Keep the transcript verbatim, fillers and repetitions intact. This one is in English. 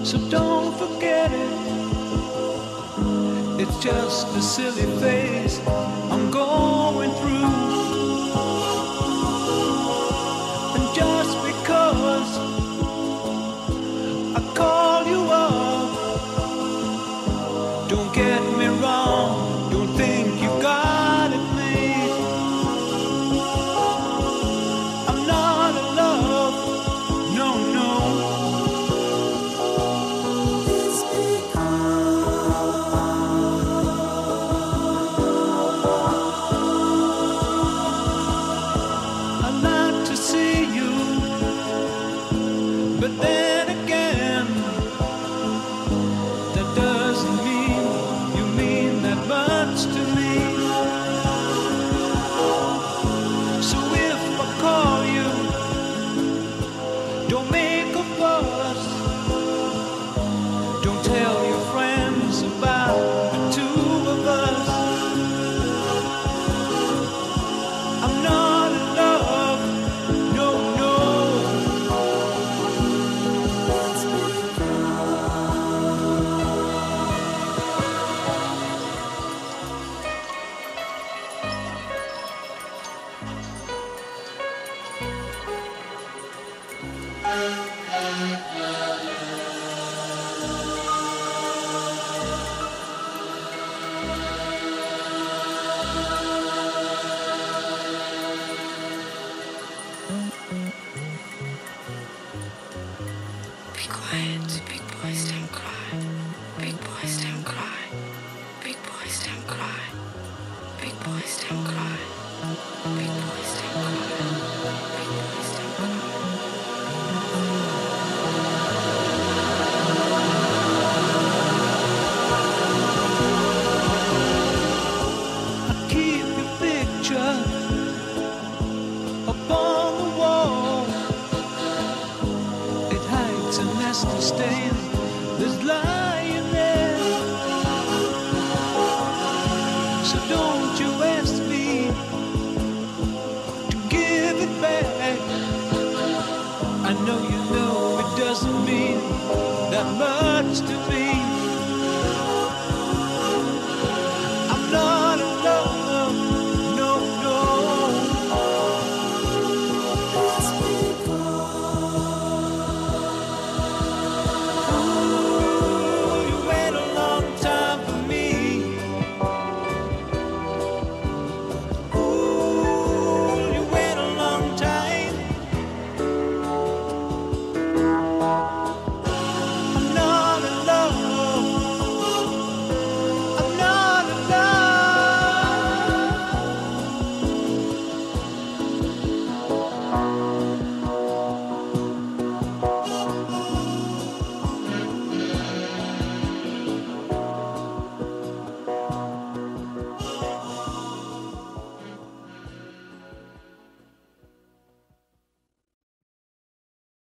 so don't forget it. It's just a silly phase I'm going through. And just because I call you up, don't get me wrong, don't think you got it made. I'm not in love, no, no. It's I'd like to see you, but then again, that doesn't mean you mean that much to me. So if I call you, don't make a fuss. Don't tell your friends about the two of us. I'm not in love, no, no. Be quiet, big boys don't cry. Big boys don't cry. Big boys don't cry. Big boys don't cry. Big boys don't cry. Big boys don't cry. I keep your picture up on the wall. It hides a nest of stains that's lying there. So don't you ask me to give it back. I know you know it doesn't mean that much to me.